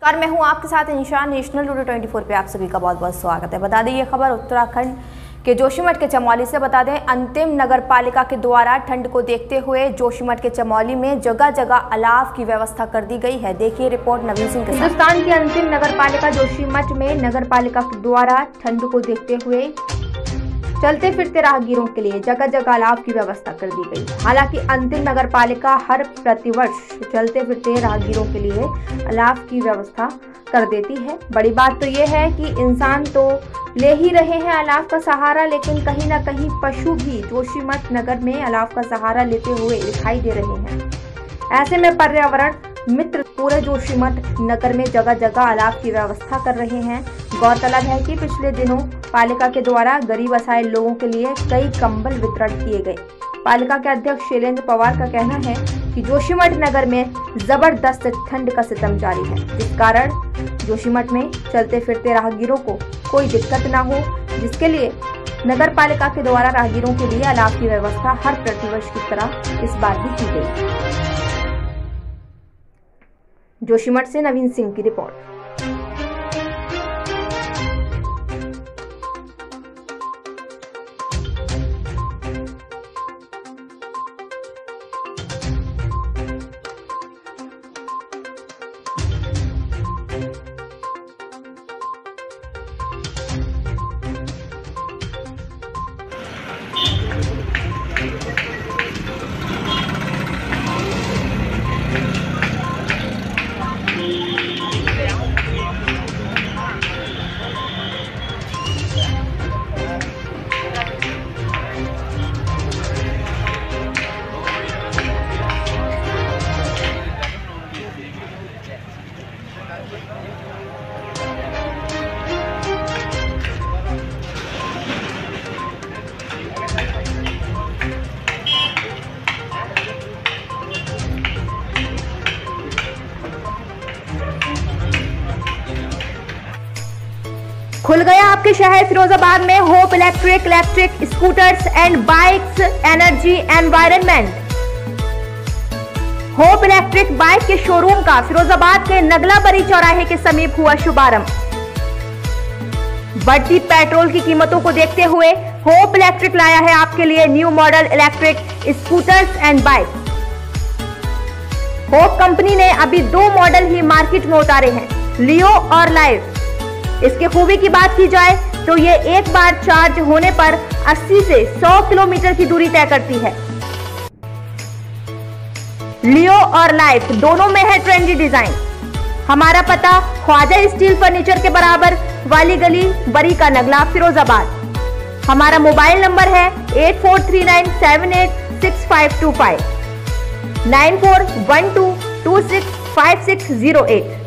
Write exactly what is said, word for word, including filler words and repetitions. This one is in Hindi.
कार मैं हूं आपके साथ इंशान। नेशनल टुडे चौबीस पे आप सभी का बहुत बहुत स्वागत है। बता दें ये खबर उत्तराखंड के जोशीमठ के चमोली से। बता दें अंतिम नगर पालिका के द्वारा ठंड को देखते हुए जोशीमठ के चमोली में जगह जगह अलाव की व्यवस्था कर दी गई है। देखिए रिपोर्ट नवीन सिंह के साथ। हिंदुस्तान की अंतिम नगर पालिका जोशीमठ में नगर पालिका के द्वारा ठंड को देखते हुए चलते फिरते राहगीरों के लिए जगह जगह अलाव की व्यवस्था कर दी गई। हालांकि अंतिम नगर पालिका हर प्रतिवर्ष चलते फिरते राहगीरों के लिए अलाव की व्यवस्था कर देती है। बड़ी बात तो ये है कि इंसान तो ले ही रहे हैं अलाव का सहारा, लेकिन कहीं ना कहीं पशु भी जोशीमठ नगर में अलाव का सहारा लेते हुए दिखाई दे रहे हैं। ऐसे में पर्यावरण मित्र पूरे जोशीमठ नगर में जगह जगह अलाव की व्यवस्था कर रहे हैं। गौरतलब है कि पिछले दिनों पालिका के द्वारा गरीब असहाय लोगों के लिए कई कंबल वितरण किए गए। पालिका के अध्यक्ष शैलेंद्र पवार का कहना है कि जोशीमठ नगर में जबरदस्त ठंड का सितम जारी है, जिस कारण जोशीमठ में चलते फिरते राहगीरों को कोई दिक्कत ना हो, जिसके लिए नगर पालिका के द्वारा राहगीरों के लिए अलाव की व्यवस्था हर प्रतिवर्ष की तरह इस बार भी की गई। जोशीमठ से नवीन सिंह की रिपोर्ट। खुल गया आपके शहर फिरोजाबाद में Hop electric electric scooters and bikes energy environment. Hop electric bike के शोरूम का फिरोजाबाद के नगलाबरी चौराहे के समीप हुआ शुभारंभ। बढ़ती पेट्रोल की कीमतों को देखते हुए होप इलेक्ट्रिक लाया है आपके लिए new model electric scooters and bike. Hop company ने अभी दो मॉडल ही मार्केट में उतारे हैं, लियो और लाइव। इसके खूबी की बात की जाए तो ये एक बार चार्ज होने पर अस्सी से सौ किलोमीटर की दूरी तय करती है। लियो और लाइफ दोनों में है ट्रेंडी डिजाइन। हमारा पता ख्वाजा स्टील फर्नीचर के बराबर वाली गली, बरी का नगला, फिरोजाबाद। हमारा मोबाइल नंबर है eight four three nine seven eight six five two five nine four one two two six five six zero eight.